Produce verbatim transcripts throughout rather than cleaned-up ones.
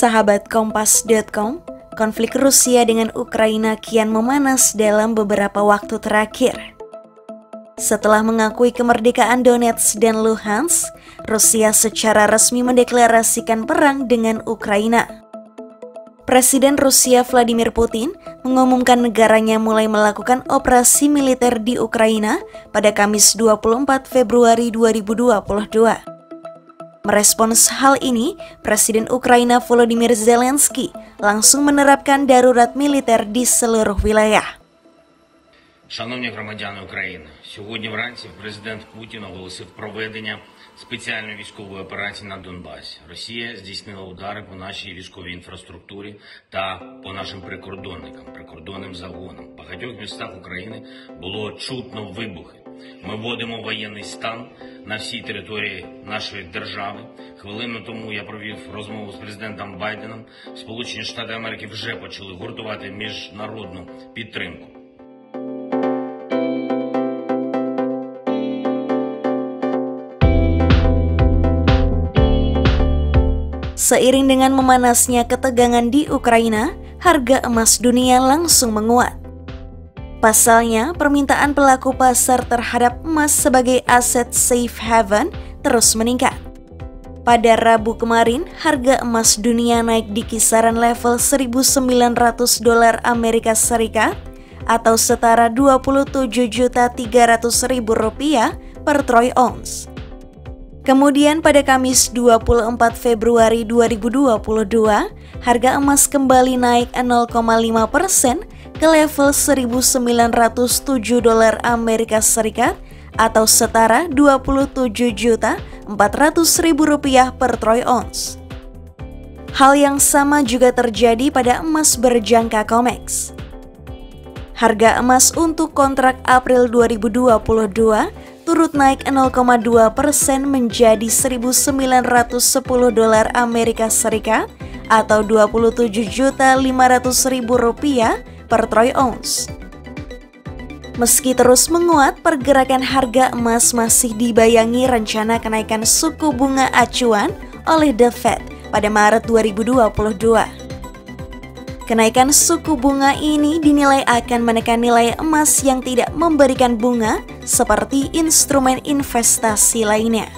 Sahabat Kompas titik com, konflik Rusia dengan Ukraina kian memanas dalam beberapa waktu terakhir. Setelah mengakui kemerdekaan Donetsk dan Luhansk, Rusia secara resmi mendeklarasikan perang dengan Ukraina. Presiden Rusia Vladimir Putin mengumumkan negaranya mulai melakukan operasi militer di Ukraina pada Kamis dua puluh empat Februari dua ribu dua puluh dua. Merespons hal ini, Presiden Ukraina Volodymyr Zelensky langsung menerapkan darurat militer di seluruh wilayah. Шановні громадяни України, сьогодні вранці президент Путін оголосив проведення спеціальної військової операції на Донбасі. Росія здійснила удари по нашій військовій інфраструктурі та по нашим прикордонникам, прикордонним загонам. В багатьох містах України було чутно вибухи. Ми вводимо воєнний стан на всій території нашої держави. Хвилину тому я провів розмову з президентом Байденом. Сполучені Штати Америки вже почали гуртувати міжнародну підтримку. Seiring dengan memanasnya ketegangan di Ukraina, harga emas dunia langsung menguat. Pasalnya, permintaan pelaku pasar terhadap emas sebagai aset safe haven terus meningkat. Pada Rabu kemarin, harga emas dunia naik di kisaran level seribu sembilan ratus dolar Amerika Serikat atau setara dua puluh tujuh juta tiga ratus ribu rupiah per troy ounce. Kemudian pada Kamis dua puluh empat Februari dua ribu dua puluh dua, harga emas kembali naik nol koma lima persen ke level seribu sembilan ratus tujuh dolar Amerika Serikat atau setara dua puluh tujuh juta empat ratus ribu rupiah per troy ounce. Hal yang sama juga terjadi pada emas berjangka COMEX. Harga emas untuk kontrak April dua ribu dua puluh dua turut naik nol koma dua persen menjadi seribu sembilan ratus sepuluh dolar Amerika Serikat atau dua puluh tujuh juta lima ratus ribu rupiah per troy ounce. Meski terus menguat, pergerakan harga emas masih dibayangi rencana kenaikan suku bunga acuan oleh The Fed pada Maret dua ribu dua puluh dua. Kenaikan suku bunga ini dinilai akan menekan nilai emas yang tidak memberikan bunga seperti instrumen investasi lainnya.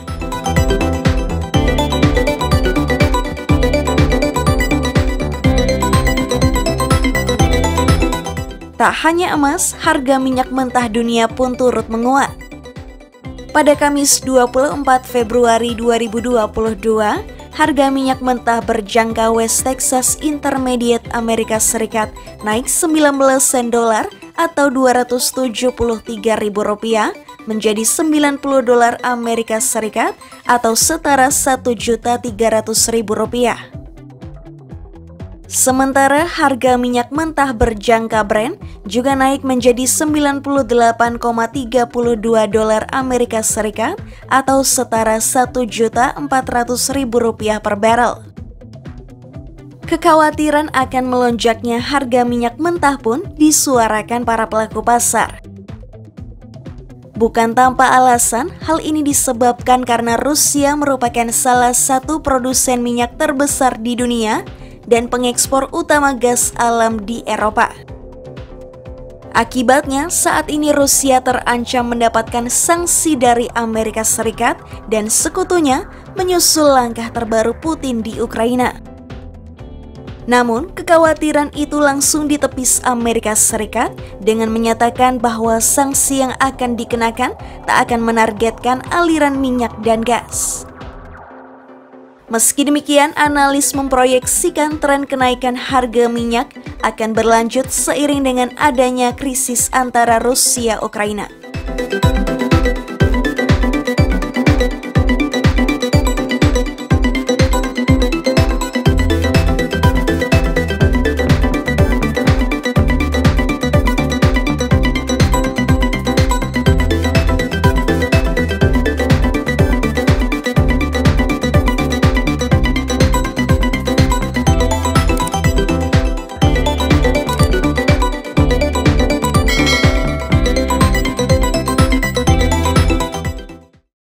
Tak hanya emas, harga minyak mentah dunia pun turut menguat. Pada Kamis dua puluh empat Februari dua ribu dua puluh dua, harga minyak mentah berjangka West Texas Intermediate Amerika Serikat naik sembilan belas sen dolar atau dua ratus tujuh puluh tiga ribu rupiah menjadi sembilan puluh dolar Amerika Serikat atau setara satu juta tiga ratus ribu rupiah. Sementara harga minyak mentah berjangka Brent juga naik menjadi sembilan puluh delapan koma tiga dua dolar Amerika Serikat atau setara satu juta empat ratus ribu rupiah per barrel. Kekhawatiran akan melonjaknya harga minyak mentah pun disuarakan para pelaku pasar. Bukan tanpa alasan, hal ini disebabkan karena Rusia merupakan salah satu produsen minyak terbesar di dunia dan pengekspor utama gas alam di Eropa. Akibatnya, saat ini Rusia terancam mendapatkan sanksi dari Amerika Serikat dan sekutunya menyusul langkah terbaru Putin di Ukraina. Namun, kekhawatiran itu langsung ditepis Amerika Serikat dengan menyatakan bahwa sanksi yang akan dikenakan tak akan menargetkan aliran minyak dan gas. Meski demikian, analis memproyeksikan tren kenaikan harga minyak akan berlanjut seiring dengan adanya krisis antara Rusia-Ukraina.